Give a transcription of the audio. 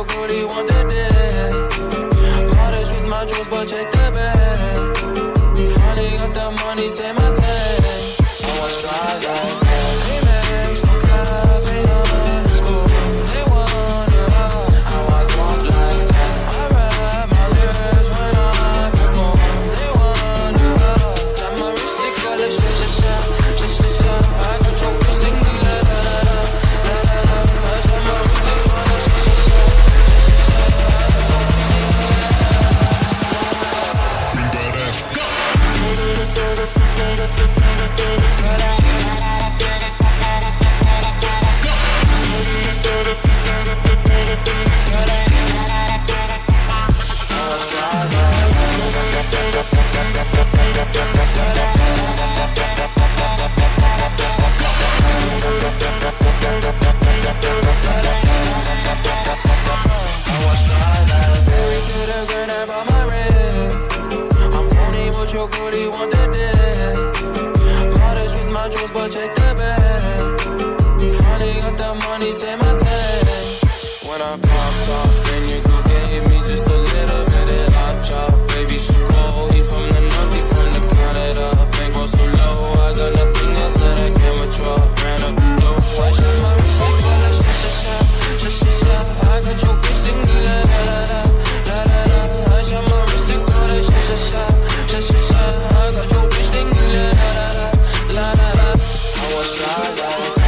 chocolate, want that day. Modest with my jewels, but check the bag. Finally got the money, say my thing. I want try like that. Amex, no cap, let's go. They wanna, I want walk like that. I rap my lyrics when I perform. They wanna, got my wrist sick, got a sha. I control the singing, la la la la. I got my wrist sick, got a sha. Chocolate, want that day. Modest with my jewels, but check the bag. Finally got the money, say my thing. When I popped off, then you go gave me just a little bit of hot chop. Baby, so cold, he from the north, he from the Canada. Ain't go so low, I got nothing else that I can withdraw. Ran up the door, I shot my wrist, I got a sha. I got your bitch singing la la la la la la. I shot my wrist, I got a sha. I got your bitch singing la la la la la la. I was try like